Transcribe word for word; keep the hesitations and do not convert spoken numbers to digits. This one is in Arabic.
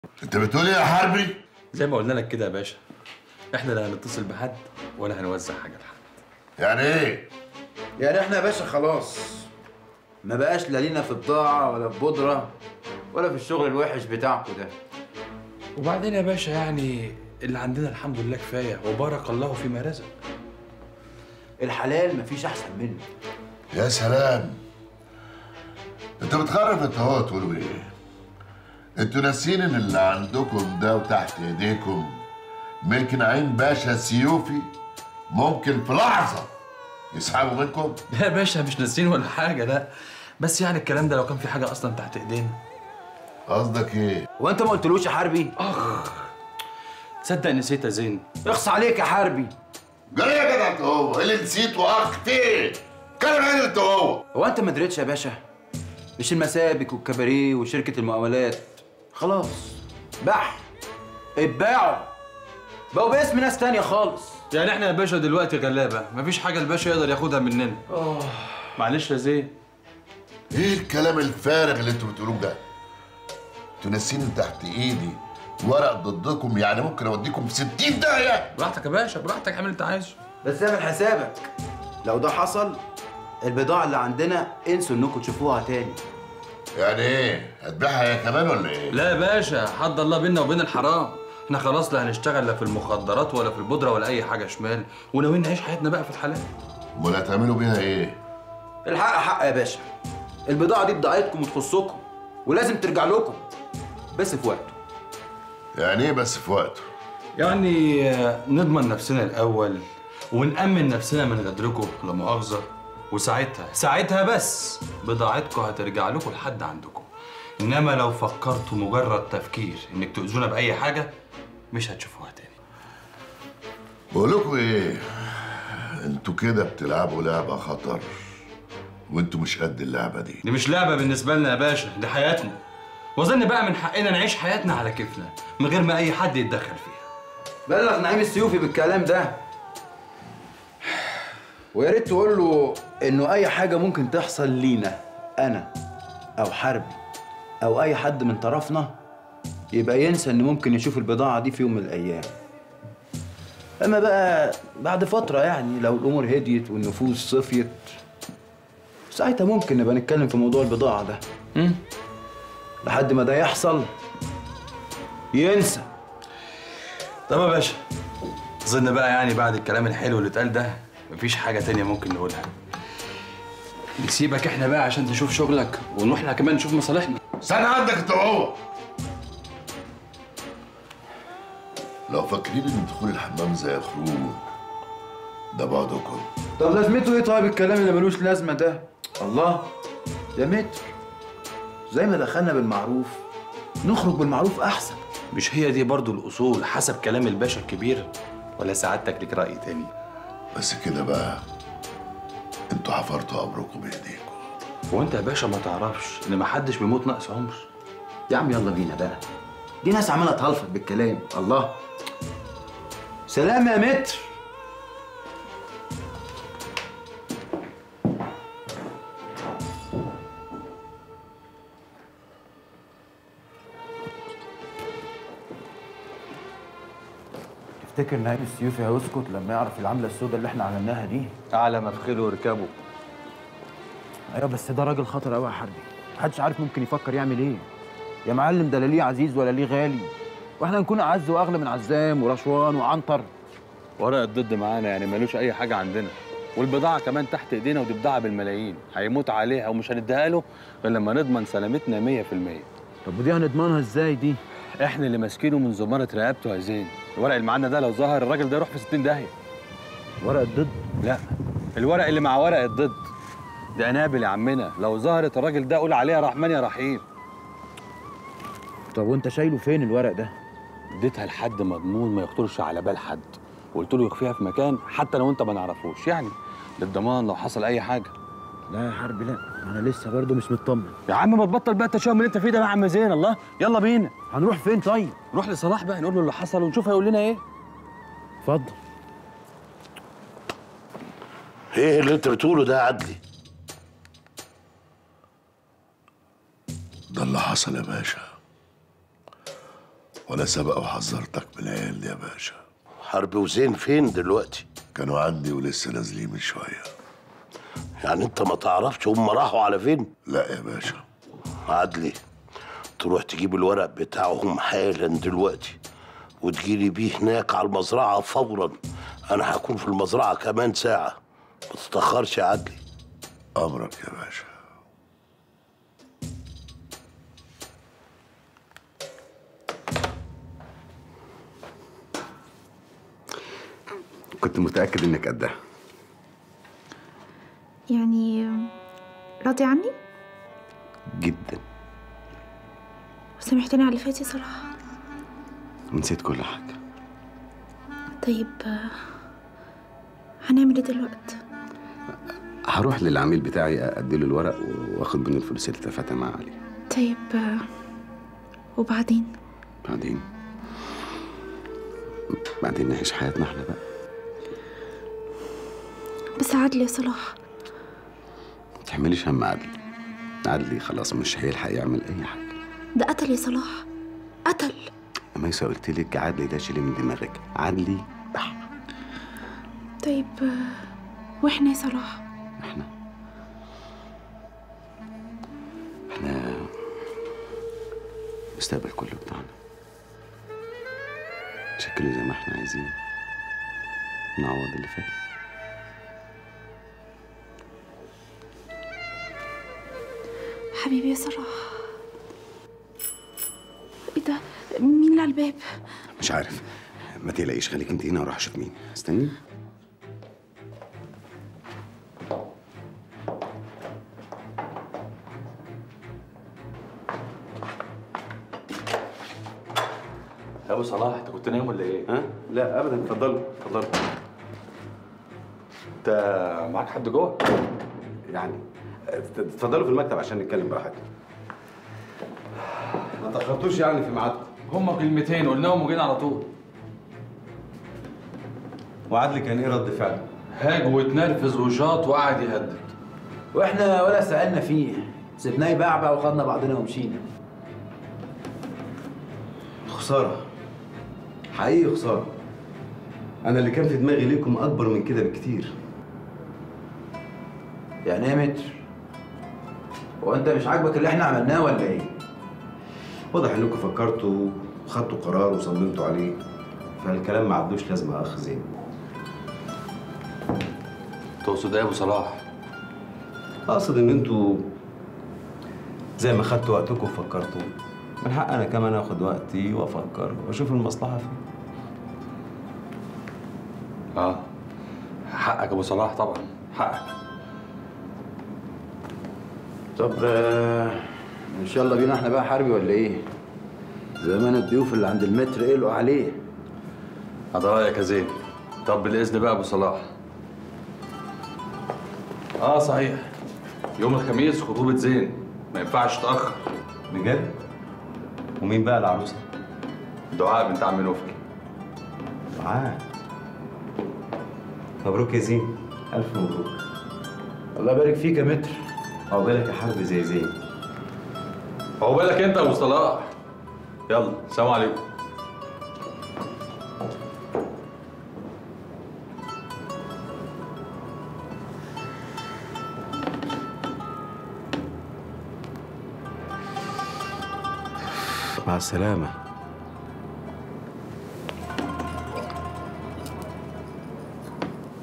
انت بتقول ايه يا حربي؟ زي ما قلنا لك كده يا باشا، احنا لا هنتصل بحد ولا هنوزع حاجه لحد. يعني ايه؟ يعني احنا يا باشا خلاص ما بقاش لا لينا في بضاعة ولا في بودرة ولا في الشغل الوحش بتاعكوا ده. وبعدين يا باشا يعني اللي عندنا الحمد لله كفايه وبارك الله فيما رزق. الحلال مفيش احسن منه. يا سلام، انت بتخرف انت هو تقولوا ايه؟ انتوا ناسين ان اللي عندكم ده وتحت ايديكم ملك نعيم باشا السيوفي ممكن في لحظه يسحبوا منكم؟ لا يا باشا مش ناسين ولا حاجه، لا بس يعني الكلام ده لو كان في حاجه اصلا تحت ايدينا. قصدك ايه؟ وانت ما قلتلوش يا حربي؟ اخ تصدق نسيت يا زين. اخص عليك يا حربي. جري يا جدع انت هو، ايه اللي نسيت واخ في ايه؟ كلم عين انت هو. هو انت ما دريتش يا باشا؟ مش المسابك والكباريه وشركة المقاولات خلاص بح اتباعوا بقوا باسم ناس تانية خالص. يعني احنا يا باشا دلوقتي غلابه، مفيش حاجه الباشا يقدر ياخدها مننا. اه معلش يا زين. ايه الكلام الفارغ اللي انتوا بتقولوه ده؟ انتوا ناسين ان تحت ايدي ورق ضدكم، يعني ممكن اوديكم في ستين داهيه. براحتك يا باشا، براحتك، اعمل اللي انت عايزه. بس اعمل حسابك لو ده حصل البضاعة اللي عندنا انسوا انكم تشوفوها تاني. يعني ايه؟ هتبيعها هي كمان ولا ايه؟ لا يا باشا، حد الله بينا وبين الحرام. احنا خلاص لا هنشتغل لا في المخدرات ولا في البودره ولا اي حاجه شمال، وناويين نعيش حياتنا بقى في الحلال. امال هتعملوا بيها ايه؟ الحق حق يا باشا، البضاعة دي بضاعتكم وتخصكم ولازم ترجع لكم بس في وقته. يعني ايه بس في وقته؟ يعني نضمن نفسنا الاول ونأمن نفسنا من غدركم لا مؤاخذه، وساعتها ساعتها بس بضاعتكم هترجع لكم لحد عندكم. انما لو فكرتوا مجرد تفكير انك تؤذونا باي حاجه مش هتشوفوها تاني. بقول لكم ايه؟ انتوا كده بتلعبوا لعبه خطر، وانتوا مش قد اللعبه دي. دي مش لعبه بالنسبه لنا يا باشا، دي حياتنا. واظن بقى من حقنا نعيش حياتنا على كيفنا من غير ما اي حد يتدخل فيها. بلغ نعيم السيوفي بالكلام ده، ويا ريت تقول له انه اي حاجه ممكن تحصل لينا انا او حربي او اي حد من طرفنا يبقى ينسى ان ممكن يشوف البضاعه دي في يوم من الايام. اما بقى بعد فتره يعني لو الامور هديت والنفوس صفيت ساعتها ممكن نبقى نتكلم في موضوع البضاعه ده. امم لحد ما ده يحصل ينسى. طب يا باشا، اظن بقى يعني بعد الكلام الحلو اللي اتقال ده مفيش حاجه تانية ممكن نقولها. نسيبك احنا بقى عشان تشوف شغلك ونروح احنا كمان نشوف مصالحنا. استنى عندك انت وهو. لو فاكرين ان دخول الحمام زي خروج ده بعضكم. طب لازمته ايه طيب الكلام اللي ملوش لازمه ده؟ الله يا متر، زي ما دخلنا بالمعروف نخرج بالمعروف احسن. مش هي دي برضو الاصول حسب كلام الباشا الكبير؟ ولا سعادتك ليك راي تاني؟ بس كده بقى انتوا حفرتوا قبركم بايديكم. وانت يا باشا ما تعرفش ان محدش بيموت ناقص عمر. يا عم يلا بينا بقى، دي ناس عماله تهلفط بالكلام. الله سلام يا متر. تفتكر نعيم السيوفي هيسكت لما يعرف العمله السوداء اللي احنا عملناها دي؟ اعلى ما بخيله وركبه. ايوه بس ده راجل خطر قوي يا حربي، محدش عارف ممكن يفكر يعمل ايه. يا معلم ده لا ليه عزيز ولا ليه غالي، واحنا نكون اعز واغلى من عزام ورشوان وعنتر. ورق الضد معانا يعني ملوش اي حاجه عندنا، والبضاعه كمان تحت ايدينا ودي بضاعه بالملايين، هيموت عليها ومش هنديها له غير لما نضمن سلامتنا مية في المية. طب ودي هنضمنها ازاي دي؟ احنا اللي ماسكينه من زماره رقبته يا زين. الورق اللي معانا ده لو ظهر الراجل ده يروح في ستين داهيه. ورق الضد؟ لا، الورق اللي مع ورق الضد ده قنابل يا عمنا، لو ظهرت الراجل ده قول عليها رحمن يا رحيم. طب وانت شايله فين الورق ده؟ اديتها لحد مضمون ما يخطرش على بال حد، وقلت له يخفيها في مكان حتى لو انت ما نعرفوش، يعني للضمان لو حصل اي حاجه. لا يا حربي لا، انا لسه برضه مش مطمن. يا عم ما تبطل بقى التشاؤم اللي انت فيه ده يا عم زين. الله يلا بينا. هنروح فين طيب؟ نروح لصلاح بقى نقول له اللي حصل ونشوف هيقول لنا ايه. اتفضل. ايه اللي انت بتقوله ده يا عدلي؟ ده اللي حصل يا باشا، وانا سبق وحذرتك من العيال دي يا باشا. حرب وزين فين دلوقتي؟ كانوا عندي ولسه نازلين من شويه. يعني انت ما تعرفش هم راحوا على فين؟ لا يا باشا. عدلي، تروح تجيب الورق بتاعهم حالا دلوقتي وتجيلي بيه هناك على المزرعه فورا. انا هكون في المزرعه كمان ساعه، ما تتاخرش يا عدلي. امرك يا باشا. كنت متأكد إنك قدها. يعني راضي عني؟ جدا. وسامحتني على اللي فات يا صلاح؟ ونسيت كل حاجة. طيب هنعمل ايه دلوقتي؟ هروح للعميل بتاعي أديله الورق وآخد منه الفلوس اللي اتفقت معاه عليه. طيب وبعدين؟ بعدين بعدين نعيش حياتنا احنا بقى. بس عدلي يا صلاح. ما تحمليش هم عدلي. عدلي خلاص مش هيلحق يعمل أي حاجة. ده قتل يا صلاح، قتل. ميسة قلت لك عدلي ده شيلي من دماغك، عدلي بح. طيب واحنا يا صلاح؟ احنا احنا المستقبل كله بتاعنا. شكله زي ما احنا عايزين، نعوض اللي فات. حبيبي يا صلاح. ايه ده؟ مين اللي على الباب؟ مش عارف، ما تقلقيش، خليك انت هنا واروح اشوف مين. استني. يا ابو صلاح انت كنت نايم ولا ايه؟ ها؟ لا ابدا، اتفضلوا اتفضلوا. انت معاك حد جوه؟ يعني اتفضلوا في المكتب عشان نتكلم براحتنا. ما تاخرتوش يعني في ميعادكم. هما كلمتين قلناهم وجينا على طول. وعدلي كان ايه رد فعله؟ هاج واتنرفز وشاط وقعد يهدد. واحنا ولا سألنا فيه، سيبناه يبعبع وخدنا بعضنا ومشينا. خسارة، حقيقي خسارة. انا اللي كان في دماغي ليكم اكبر من كده بكتير. يعني ايه متر؟ هو انت مش عاجبك اللي احنا عملناه ولا ايه؟ واضح انكم فكرتوا وخدتوا قرار وصممتوا عليه، فالكلام ما عدوش لازمه يا اخ زين. تقصد ايه يا ابو صلاح؟ اقصد ان انتوا زي ما خدتوا وقتكم وفكرتوا، من حق انا كمان اخد وقتي وافكر واشوف المصلحه فين. اه حقك يا ابو صلاح، طبعا حقك. طب آه، ان شاء الله بينا احنا بقى حربي ولا ايه؟ زمان الضيوف اللي عند المتر قلقوا عليه. هذا رايك يا زين. طب بالاذن بقى يا ابو صلاح. اه صحيح، يوم الخميس خطوبه زين، ما ينفعش تاخر. بجد؟ ومين بقى العروسه؟ دعاء بنت عم نوفل. دعاء. مبروك يا زين، الف مبروك. الله يبارك فيك يا متر. عقبالك يا حرب زي زين. عقبالك انت يا ابو صلاح. يلا سلام عليكم. مع السلامه.